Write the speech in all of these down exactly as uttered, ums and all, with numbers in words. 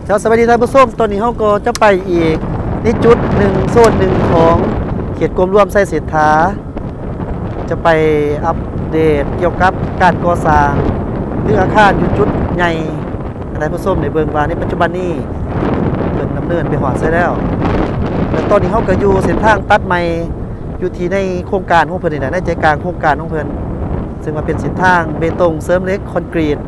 ชาวสวัสดีท่านผู้ชมตอนนี้เขาก็จะไปอีกนี่จุดหนึ่งโซนหนึ่งของเขตกรมร่วมไส้เศรษฐาจะไปอัปเดตเกี่ยวกับการก่อสร้างหรืออาคารอยู่จุดใหญ่ท่านผู้ชมในเบื้องว่าในปัจจุบันนี้เป็นดำเนินไปหอดใช่แล้วแต่ตอนนี้เขาก็อยู่เส้นทางตัดใหม่อยู่ที่ในโครงการของเพื่อนนี่แหละในใจกลางโครงการของเพื่อนซึ่งมาเป็นเส้นทางเบตงเสริมเหล็กคอนกรีต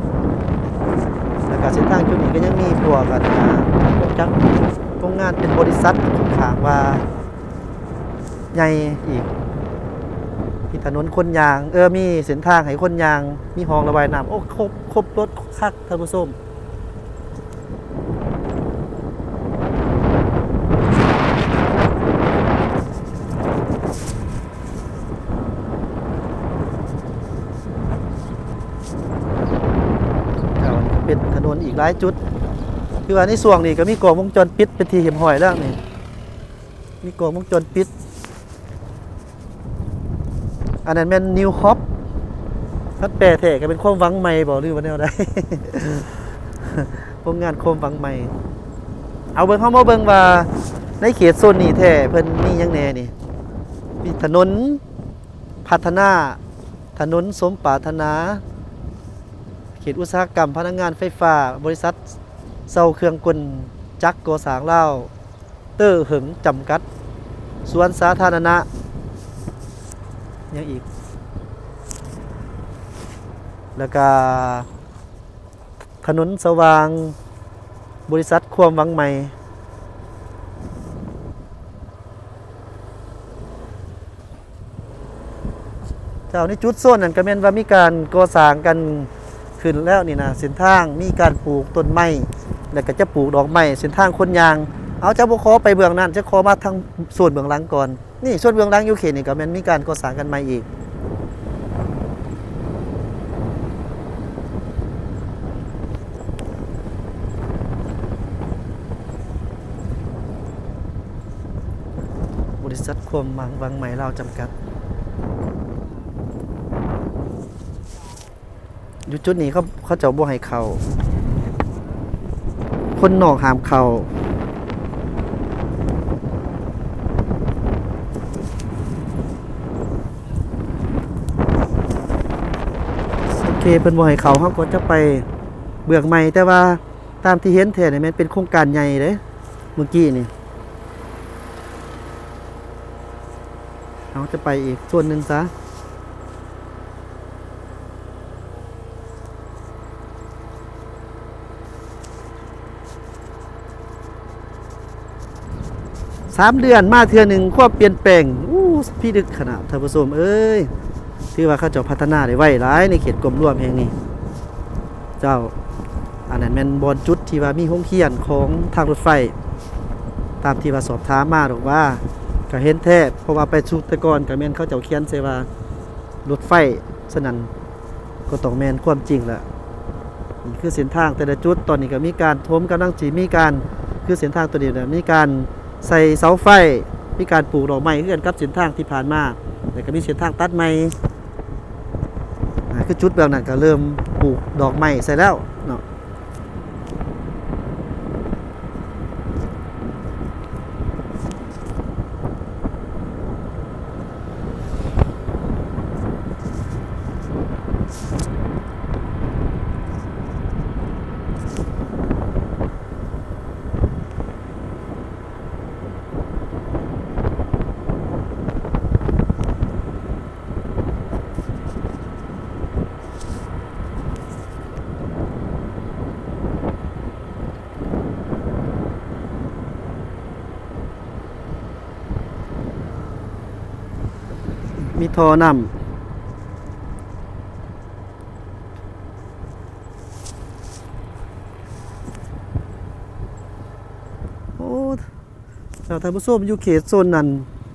แล้วก็เส้นทางจุดนี้ก็ยังมีพวกกันจักโรงงานเป็นบริษัทขางว่าใหญ่อีกมีถนนคนยางเออมีเส้นทางให้คนยางมีห้องระบายน้ำโอ้ครบครบรถคักท่านผู้ชมเป็นถนนอีกหลายจุดคือว่าในส่วงนี้ก็มีกล้องวงจรปิดเป็นที่เห็นหอยแล้วนี่มีกล้องวงจรปิดอันนั้นเป็นนิวฮอปพัดแปรแท้ก็เป็นความหวังใหม่บอกหรือว่าแนวใด โรงงานความหวังใหม่เอาเบิ่งเข้ามาเบิ่งว่าในเขตโซนนี้แท้เพิ่นมีหยังแน่นี่มีถนนพัฒนาถนนสมปรารถนาเขตอุตสาหกรรมพลังงานไฟฟ้าบริษัทเซาเครื่องกลจักรก่อสร้างลาวเตอร์หึงจำกัดสวนสาธารณะยังอีกแล้วก็ถนนสว่างบริษัทความหวังใหม่เจ้าในจุดโซนนั้นก็แม่นว่ามีการก่อสร้างกันขึ้นแล้วนี่นะเส้นทางมีการปลูกต้นไม้แล้วก็จะปลูกดอกไม้เส้นทางคนยางเอาเจ้าบ่ขอไปเบื้องนั้นจะขอมาทางส่วนเบื้องหลังก่อนนี่ส่วนเบื้องหลังอยู่เขตนี่ก็แม่นมีการก่อสร้างกันใหม่อีกบริษัทความหวังใหม่ลาวจำกัดอยู่จุดนี้เขาเขาเจ้าบ่ให้เข้าคนนอกห้ามเข้าโอเคเพิ่นบ่ให้เข้าเขาก็จะไปเบื้องใหม่แต่ว่าตามที่เห็นแท้นี่มันเป็นโครงการใหญ่เด้เมื่อกี้นี่เราจะไปอีกส่วนหนึ่งซะสามเดือนมาเทื่อหนึ่งความเปลี่ยนแปลงอู้พี่ดึกขนาดท่านผู้ชมเอ้ยที่ว่าเขาจะพัฒนาได้ไวหลายในเขตกรมร่วมแห่งนี้เจ้าอันนั้นแม่นบอนจุดที่ว่ามีห้องเขียนของทางรถไฟตามที่ว่าสอบถามมาหรอกว่าก็เห็นแท้เพราะว่าไปสุตะกรกับแม่นเขาเจ้าเขียนเสว่ารถไฟสนั่นก็ต้องแม่นความจริงแหละนี่คือเส้นทางแต่ละจุดตอนนี้ก็มีการทมกำลังจีมีการคือเส้นทางตัวนี้เนี่ยมีการใส่เสาไฟมีการปลูกดอกไม้เพื่อนกับเส้นทางที่ผ่านมาแต่ก็มีเส้นทางตัดไม้คือจุดแบบนั้นก็เริ่มปลูกดอกไม้ใส่แล้วเนาะมีท่อนำโอ้ท่านผู้ชมอยู่เขตโซนนั้น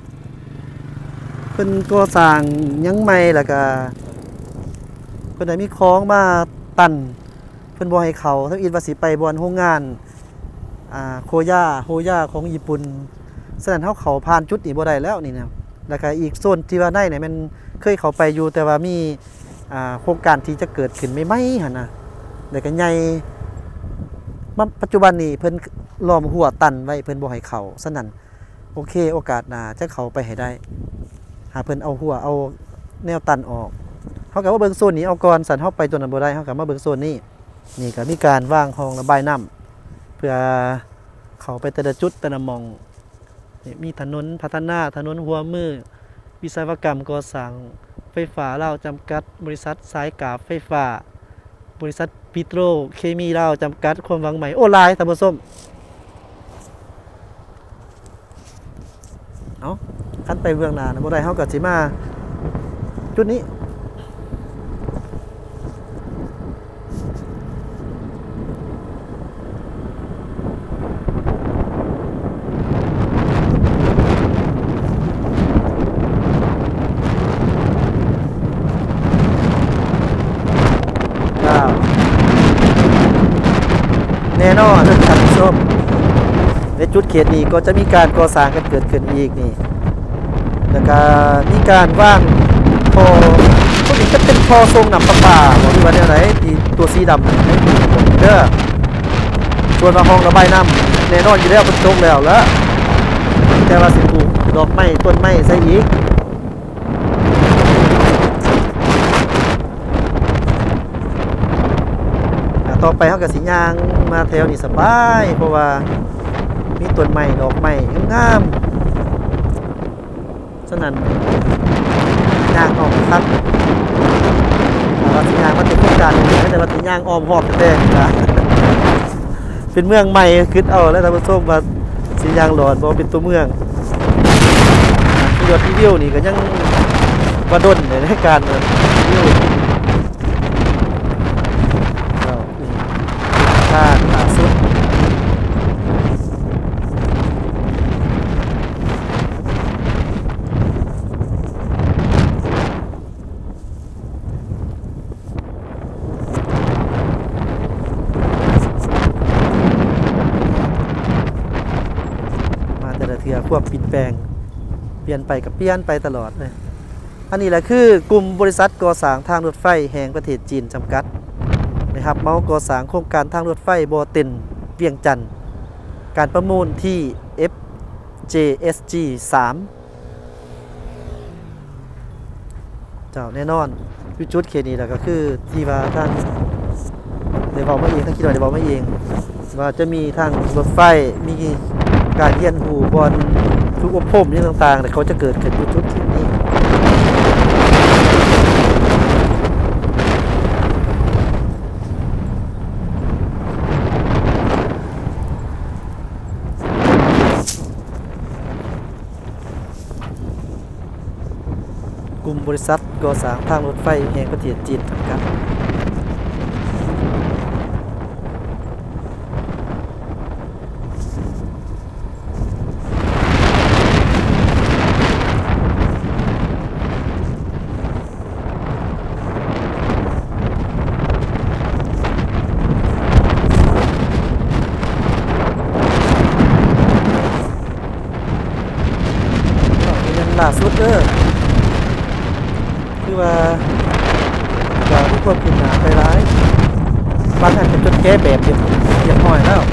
เป็นก่อสร้างยังไม่แล้วก็เพิ่นได้มีของมาตั้นเพิ่นบ่ให้เขาทั้งอินวาสิไปบ่อนโรงงานอ่าโคย่าโฮย่าของญี่ปุ่นฉะนั้นเฮาเข้าผ่านจุดนี้บ่ได้แล้วนี่นะแล้วก็อีกโซนที่ว่าในเนี่ยมันเคยเข้าไปอยู่แต่ว่ามีอ่าโครงการที่จะเกิดขึ้นใหม่ๆหั่นน่ะแล้วก็ใหญ่มาปัจจุบันนี้เพิ่นล้อมหัวตันไว้เพิ่นบ่ให้เข้าฉะนั้นโอเคโอกาสหน้าจะเข้าไปให้ได้หาเพิ่นเอาหัวเอาแนวตันออกเฮาก็มาเบิ่งโซนนี้เอาก่อนสันเฮาไปตัวนั้นบ่ได้เฮาก็มาเบิ่งโซนนี้นี่ก็มีการวางห้องระบายน้ำเพื่อเข้าไปแต่ละจุดแต่ละหม่องนี่มีถนนพัฒนาถนนหัวมือวิศวกรรมก่อสร้างไฟฟ้าลาวจำกัดบริษัทสายกาบไฟฟ้าบริษัทปิโตรเคมีลาวจำกัดความหวังใหม่โอ้หลายท่านผู้ชมเอาคันไปเบื้องหน้านะบ่ได้เฮาก็สิมาจุดนี้แน่นอนท่านผู้ชมในจุดเขตนี้ก็จะมีการก่อสร้างกันเกิดขึ้นอีกนี่แล้วก็มีการว่างพอพวกนี้ก็เป็นพอทรงนำประปาบอกที่ว่าเนี่ยไหนที่ตัวสีดำให้ดูเด้อส่วนมาห้องระบายน้ำแน่นอนอยู่แล้วเป็นตรงแล้วแล้วแต่ว่าสิปลูกดอกไม้ต้นไม้ใส่อีกต่อไปเขากับสียางมาแถวนี่สบายเพราะว่ามีต้นไม้ดอกไม้งามฉะนั้นยางออมครับว่าสียางมันเป็นโครงการอย่างแต่ว่าสียางออมหอบแต่นะเป็นเมืองใหม่ขึ้นเอาแล้วท่านผู้ชมว่าสียางหลอดบอกเป็นตัวเมืองที่ยอดที่วิวนี่ก็ยังกระด้นในการวิวล่าสุดมาแต่ละเทือควบปิดแปลงเปลี่ยนไปกับเปลี่ยนไปตลอดเลยอันนี้แหละคือกลุ่มบริษัทก่อสร้างทางรถไฟแห่งประเทศจีนจำกัดนะครับเมาก่อสร้างโครงการทางรถไฟบ่อเต็นเวียงจันทร์การประมูลที่ เอฟ เจ เอส จี สาม เจ้าแน่นอนอยู่จุดเขตนี้แหละก็คือที่ว่าท่านเดี๋ยวบอกมาเองท่านคิดว่าเดี๋ยวบอกมาเองว่าจะมีทางรถไฟมีการเยี่ยนหูบอลทุกอบพมนี่ต่างๆแต่เขาจะเกิดขึ้นอยู่จุดเขตนี้กลุ่มบริษัทก่อสร้างทางรถไฟแห่งประเทศจีนจำกัดล่าสุดเด้อคือว่าจะทุกคนขึ้นหนาไปร้ายบางอันเป็นจนแก้แบบเดียวเรียบร้อยแล้ว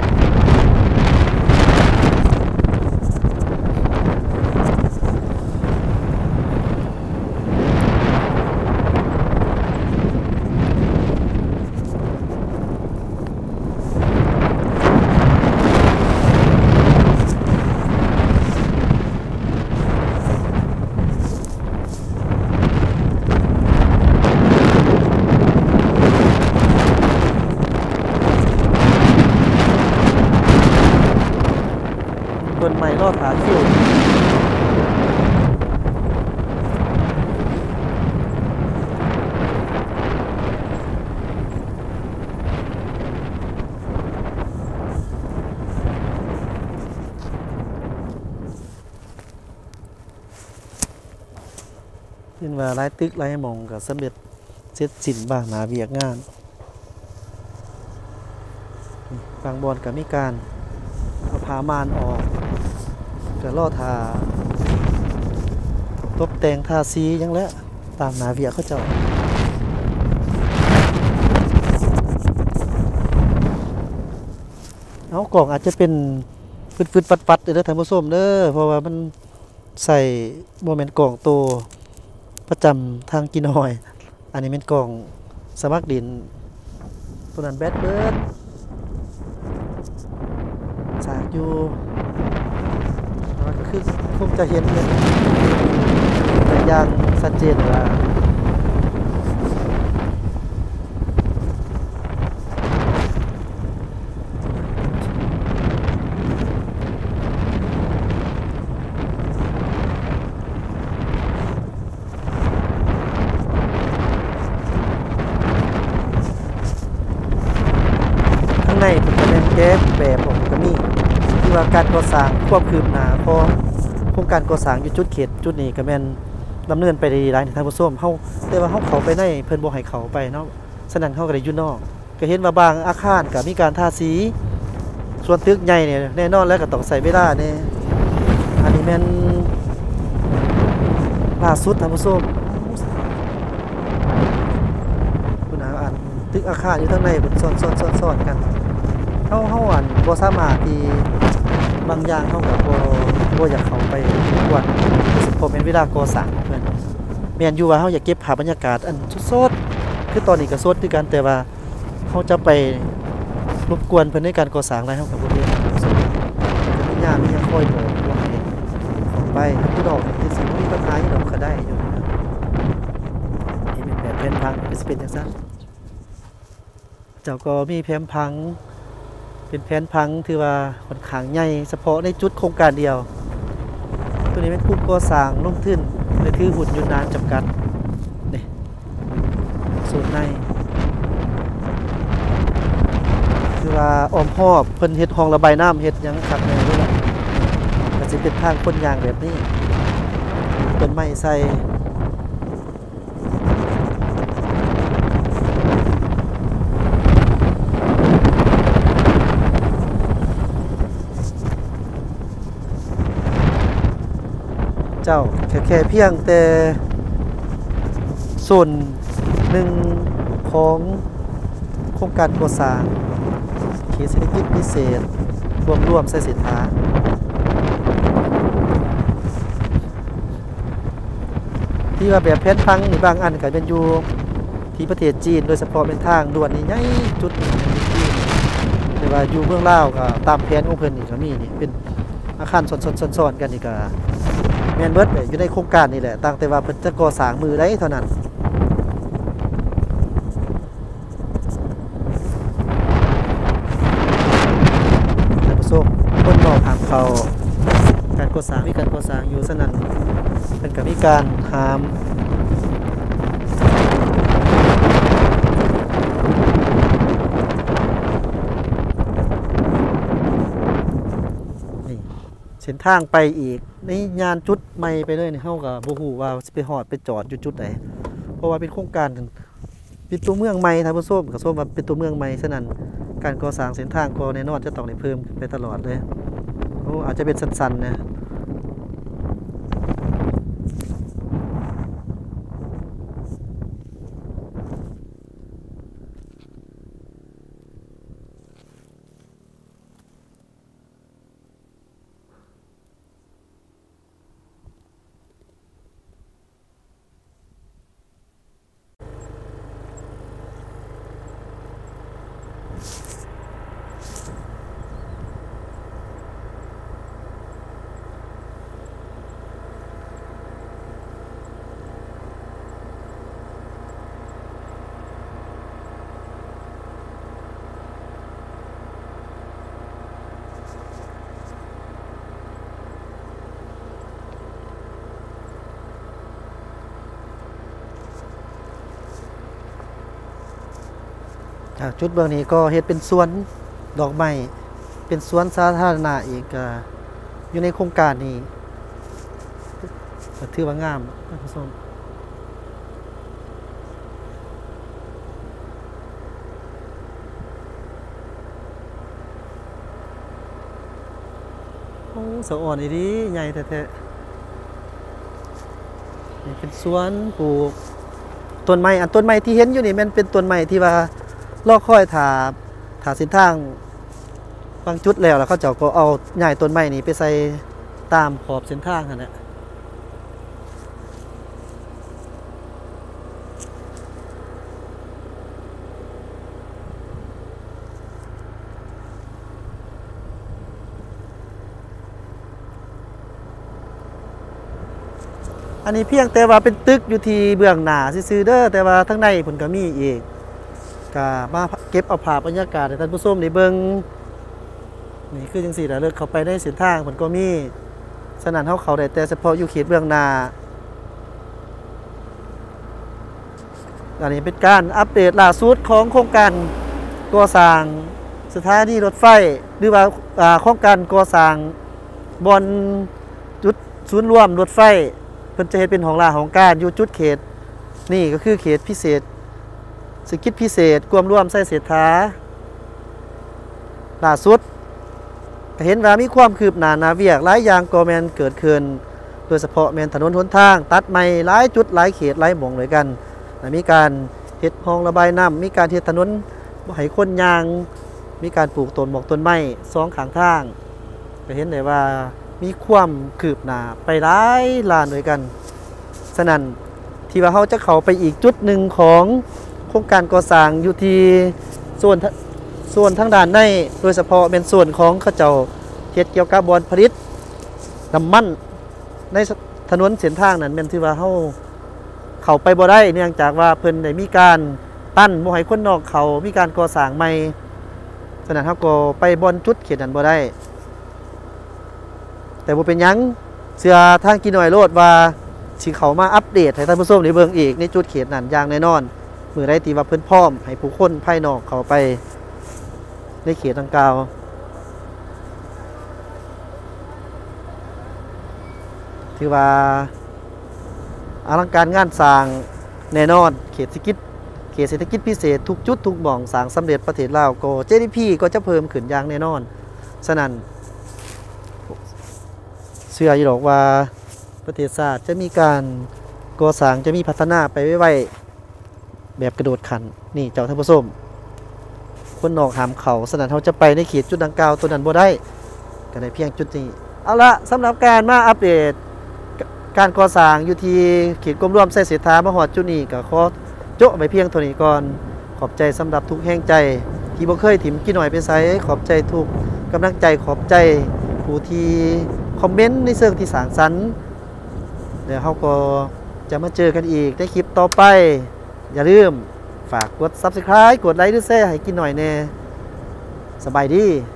ต้นไม้รอดขาคิวเป็นว่าหลายตึกหลายหม่องก็สำเร็จเสร็จสิ้นบางหน้าเวียกงานบางบอนก็มีการเอาผ้ามานออกก็ล่อทาตบแต่งทาสียังแล้วตามหน้าเวียกเขาเจ้าเอากล่องอาจจะเป็นฟืดๆปัดๆเด้อท่านผู้ชมเด้อเพราะว่ามันใส่โมเมนต์กล่องโตประจำทางกินหอยอันนี้เป็นกล่องสมัครดินตัวนั้นแบดเบิร์ดสากอยู่ก็คือคงจะเห็นเลยแต่อย่างชัดเจนว่าข้างในเป็นเป็นแก๊สแบบของกระมี่ที่ว่าการก่อสร้างควบคืบหน้าพอโครงการก่อสร้างอยู่จุดเขตจุดนี้ก็แม่นดำเนินไปได้ดีหลายท่านผู้ชมเฮาแต่ว่าเฮาเข้าไปในเพิ่นบ่ให้เข้าไปเนาะฉะนั้นเฮาก็ได้อยู่นอกก็เห็นว่าบางอาคารก็มีการทาสีส่วนตึกใหญ่เนี่ยแน่นอนแล้วก็ต้องใช้เวลาแน่อันนี้แม่นล่าสุดท่านผู้ชมคุณอาอันตึกอาคารอยู่ข้างในพุ่นซ้อนๆๆๆกันเฮาเฮาอันบ่สามารถที่บางอย่างเฮาก็บ่บ่อยากเข้าไปกวนรู้สึกผมเป็นเวลาก่อสร้างเพิ่นแม่นอยู่ว่าเฮาอยากเก็บภาพบรรยากาศอันสดๆคือตอนนี้ก็สดคือกันแต่ว่าเฮาจะไปรบกวนเพิ่นในการก่อสร้างอะไรเฮาก็บ่ได้จะมีญาติมีหยังคอยบอกว่าให้เข้าไปผู้ดอกนี่สิบ่มีปัญหาหยังดอกก็ได้อยู่นะนี่เป็นแบบแผนผังสิเป็นจังซั่นเจ้าก็มีแผนผังเป็นแผนพังถือว่าค่อนข้างใหญ่เฉพาะในจุดโครงการเดียวตัวนี้เป็นกลุ่มก่อสร้างลงทุนและถือหุ้นอยู่นานจำกัดนี่ส่วนในคือว่าอ้อมหอบเพิ่นเฮ็ดห้องระบายน้ำเฮ็ดหยังคักแน่ด้วยล่ะก็สิเป็นทางคนยางแบบนี้ต้นไม้ใส่เจ้าแค่แค่เพียงแต่ส่วนหนึ่งของโครงการก่อสร้างเขตเศรษฐกิจพิเศษรวมรวมใส่สินค้าที่ว่าแบบแผนพังนี่บางอันก็เป็นอยู่ที่ประเทศจีนโดยเฉพาะเป็นทางด่วนนี่ใหญ่จุดนี้แต่ว่าอยู่เมืองลาวก็ตามแผนของเพิ่นนี่ก็มีนี่เป็นอาคารซ้อนๆๆๆกันนี่ก็แม่นเบิดอยู่ในโครงการนี่แหละต่างแต่ว่าเพิ่นจะก่อสร้างมือได้เท่านั้นท่านผู้ชมคนบอกหามเขาการก่อสร้างมีการก่อสร้างอยู่ฉะนั้นเพิ่นก็มีการหามเส้นทางไปอีกในยานจุดใหม่ไปเลยนี่เฮาก็บ่ฮู้ว่าสิไปฮอดไปจอดอยู่จุดใดเพราะว่าเป็นโครงการเป็นตัวเมืองใหม่ท่านผู้ชมก็ส้มว่าเป็นตัวเมืองใหม่ฉะนั้นการก่อสร้างเส้นทางก็แน่นอนจะต้องได้เพิ่มไปตลอดเลยโอ้อาจจะเป็นสั้นๆนะ จุดเบื้องนี้ก็เฮ็ดเป็นสวนดอกไม้เป็นสวนสาธารณะอีกอยู่ในโครงการนี้ถือว่างามท่านผู้ชมโอ้สะอ่อนดีใหญ่แท้ๆนี่เป็นสวนปลูกต้นไม้อันต้นไม้ที่เห็นอยู่นี่มันเป็นต้นไม้ที่ว่ารอคอยถาถาเส้นทางบางจุดแล้วแล้วเขาเจ้าก็เอาใหญ่ต้นไม้นี้ไปใส่ตามขอบเส้นทางนั่นแหละอันนี้เพียงแต่ว่าเป็นตึกอยู่ที่เบื้องหน้าซื่อๆเด้อแต่ว่าทั้งในผลก็มีอีกก็มาเก็บเอาภาพบรรยากาศให้ท่านผู้ชมได้เบิ่งนี่คือจังซี่แหละเลิกเข้าไปในเส้นทางผลก็มีฉะนั้นเฮาเข้าได้แต่เฉพาะอยู่เขตเบื้องหน้าอันนี้เป็นการอัปเดตล่าสุดของโครงการก่อสร้างสถานีรถไฟหรือว่าโครงการก่อสร้างบอนจุดศูนย์รวมรถไฟเพิ่นจะเฮ็ดเป็นของราของการอยู่จุดเขตนี่ก็คือเขตพิเศษเศรษฐกิจพิเศษกวมร่วมไส้เศรษฐาล่าสุดก็เห็นว่ามีความคืบหน้านาเวียกหลายอย่างก็แม่นเกิดขึ้นโดยเฉพาะแม่นถนนหนทางตัดใหม่หลายจุดหลายเขตหลายหม่องด้วยกันมีการเฮ็ดห้องระบายน้ำมีการเฮ็ดถนนให้คนยางมีการปลูกต้นหมอกต้นไม้สองข้างทางก็เห็นได้ว่ามีความคืบหน้าไปหลายล้านด้วยกันฉะนั้นที่ว่าเขาจะเข้าไปอีกจุดหนึ่งของโครงการก่อสร้างอยู่ที่ส่วนส่วนทางด้านในโดยเฉพาะเป็นส่วนของเขาเจ้าเฮ็ดเกี่ยวกับบอนผลิตน้ำมันในถนนเส้นทางนั้นเป็นที่ว่าเขาเข้าไปบ่ได้เนื่องจากว่าเพิ่นได้มีการตั้นบ่ให้คนนอกเขามีการก่อสร้างใหม่ฉะนั้นเขาก็ไปบอนจุดเขตนั้นบ่ได้แต่บ่เป็นหยังเสื้อทางกินหน่อยโลดว่าสิเขามาอัปเดตให้ท่านผู้ชมได้เบิ่งอีกในจุดเขตนั้นอย่างแน่นอนมื้อใดที่ว่าเพิ่นพร้อมให้ผู้คนภายนอกเข้าไปในเขตดังกล่าวถือว่าอลังการงานสร้างแน่นอนเขตเศรษฐกิจเขตเศรษฐกิจพิเศษทุกจุดทุกหม่องสร้างสำเร็จประเทศลาวก็ จี ดี พี ก็จะเพิ่มขึ้นอย่างแน่นอนฉะนั้นเชื่ออยู่หรอกว่าประเทศชาติจะมีการก่อสร้างจะมีพัฒนาไปไว้แบบกระโดดขันนี่เจ้าท่านผู้ชมคนนอกหามเขาฉะนั้นเขาจะไปในเขตจุดดังกล่าวตัวนั้นบ่ได้ก็ได้เพียงจุดนี้เอาละสำหรับการมาอัปเดตการก่อสร้างอยู่ที่เขตกรมร่วมไส้เศรษฐามาฮอดจุดนี้ก็ขอโจ๊ะไปเพียงเท่านี้ก่อนขอบใจสำหรับทุกแห่งใจที่บ่เคยถิ่มกี่หน่อยไปไสขอบใจทุกกำลังใจขอบใจผู้ที่คอมเมนต์ในเชิงที่สร้างสรรค์เดี๋ยวเขาก็จะมาเจอกันอีกในคลิปต่อไปอย่าลืมฝากกด ซับสไครบ์ กดไลค์หรือแชร์ให้กินหน่อยแน่สบายดี